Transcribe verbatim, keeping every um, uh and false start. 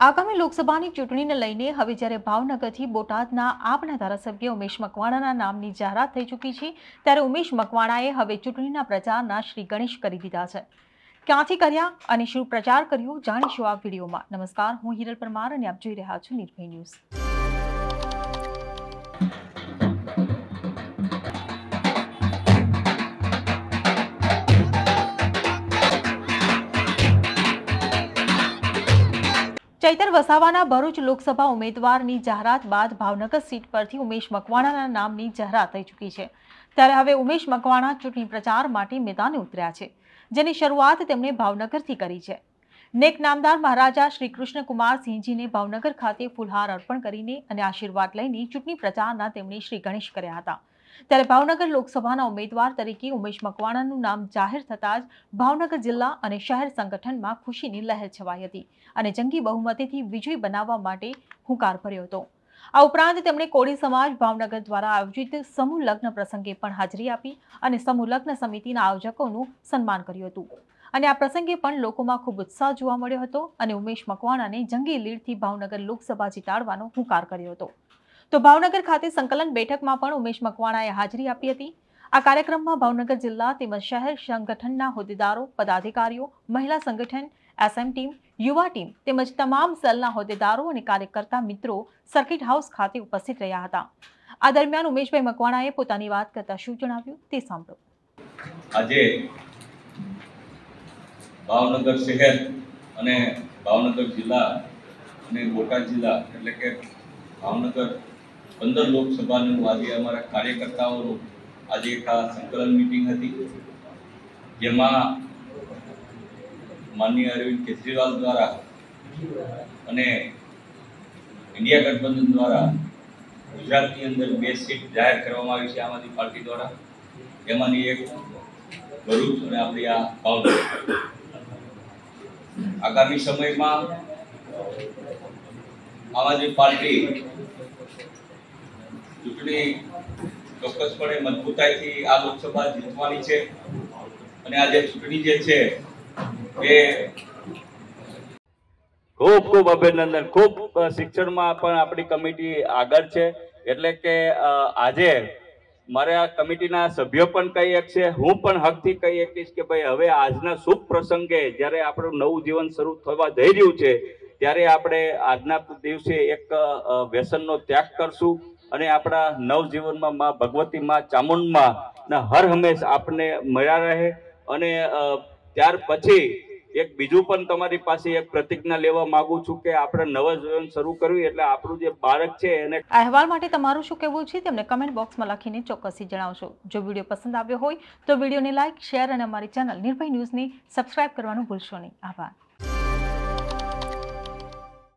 આગામી લોકસભાની ચૂંટણીને લઈને હવે જ્યારે ભાવનગરથી બોટાદના આપના ધારાસભ્ય ઉમેશ મકવાણાના નામની જાહેરાત થઈ ચૂકી છે, ત્યારે ઉમેશ મકવાણાએ હવે ચૂંટણીના પ્રચારના શ્રી ગણેશ કરી દીધા છે। ક્યાંથી કર્યા અને શું પ્રચાર કર્યો જાણીશું આ વિડીયોમાં। નમસ્કાર, હું હિરલ પરમાર અને આપ જોઈ રહ્યા છો નિર્ભય ન્યૂઝ। ચૈતર વસાવાના ભરૂચ લોકસભા ઉમેદવારની જાહેરાત બાદ ભાવનગર સીટ પરથી ઉમેશ મકવાણાના નામની જાહેરાત થઈ ચૂકી છે, ત્યારે હવે ઉમેશ મકવાણા ચૂંટણી પ્રચાર માટે મેદાને ઉતર્યા છે, જેની શરૂઆત તેમણે ભાવનગરથી કરી છે। નેક નામદાર મહારાજા શ્રી કૃષ્ણકુમાર સિંહજીને ભાવનગર ખાતે ફૂલહાર અર્પણ કરીને અને આશીર્વાદ લઈને ચૂંટણી પ્રચારના તેમણે શ્રી ગણેશ કર્યા હતા। ત્યારે ભાવનગર લોકસભાના ઉમેદવાર તરીકે ઉમેશ મકવાણાનું નામ જાહેર થતાં જ ભાવનગર જિલ્લા અને શહેર સંગઠનમાં ખુશીની લહેર છવાઈ હતી અને જંગી બહુમતીથી વિજયી બનાવવા માટે હુંકાર ભર્યો હતો। આ ઉપરાંત તેમણે કોળી સમાજ ભાવનગર દ્વારા આયોજિત સમૂહ લગ્ન પ્રસંગે પણ હાજરી આપી અને સમૂહ લગ્ન સમિતિના આયોજકોનું સન્માન કર્યું હતું અને આ પ્રસંગે પણ લોકોમાં ખૂબ ઉત્સાહ જોવા મળ્યો હતો અને ઉમેશ મકવાણાને જંગી લીડથી ભાવનગર લોકસભા જીતાડવાનો હુંકાર કર્યો હતો। તો ભાવનગર ખાતે સંકલન બેઠકમાં પણ ઉમેશ મકવાણાએ હાજરી આપી હતી। આ કાર્યક્રમમાં ભાવનગર જિલ્લા તેમજ શહેર સંગઠનના હોદ્દેદારો, પદાધિકારીઓ, મહિલા સંગઠન, એસએમ ટીમ, યુવા ટીમ તેમજ તમામ સેલના હોદ્દેદારો અને કાર્યકર્તા મિત્રો સર્કિટ હાઉસ ખાતે ઉપસ્થિત રહ્યા હતા। આ દરમિયાન ઉમેશભાઈ મકવાણાએ પોતાની વાત કરતા શું જણાવ્યું તે સાંભળો। આજે ભાવનગર શહેર અને ભાવનગર જિલ્લા અને બોટાદ જિલ્લા એટલે કે ભાવનગર પંદર લોકસભાનું આજે અમારા કાર્યકર્તાઓનું આજે એક આ સંકલન મિટિંગ હતી, જેમાં માનનીય અરવિંદ કેજરીવાલ દ્વારા અને ઇન્ડિયા ગઠબંધન દ્વારા ગુજરાતની અંદર બે સીટ જાહેર કરવામાં આવી છે આમ આદમી પાર્ટી દ્વારા। એમાંની એક ભરૂચ અને આપણી આ ભાવનગર। આગામી સમયમાં આમ આદમી પાર્ટી ચૂંટણી ચોક્કસપણે મજબૂતાઈથી આ લોકસભા જીતવાની છે અને આ જે ચૂંટણી જે છે એ ખૂબ ખૂબ અભિનંદન। ખૂબ શિક્ષણમાં પણ આપણી કમિટી આગળ છે, એટલે કે આજે મારે આ કમિટીના સભ્યો પણ કહી શકશે, હું પણ હકથી કહી શકીશ કે ભાઈ હવે આજના શુભ પ્રસંગે જ્યારે આપણું નવું જીવન શરૂ થવા જઈ રહ્યું છે, ત્યારે આપણે આજના દિવસે એક વ્યસનનો ત્યાગ કરશું અને આપણા નવજીવનમાં માં ભગવતી માં ચામુંડમાં હર હંમેશ આપને મળ્યા રહે। અને ત્યાર પછી એક બીજું પણ તમારી પાસે એક પ્રતિજ્ઞા લેવા માંગુ છું કે આપણે નવું જીવન શરૂ કરવું એટલે આપણું જે બાળક છે એને। આ અહેવાલ માટે તમારું શું કહેવું છે તેમને કમેન્ટ બોક્સમાં લખીને ચોક્કસથી જણાવશો। જો વિડીયો પસંદ આવ્યો હોય તો વિડીયોને લાઇક, શેર અને અમારી ચેનલ નિર્ભય ન્યૂઝને સબસ્ક્રાઇબ કરવાનું ભૂલશો નહીં। આભાર।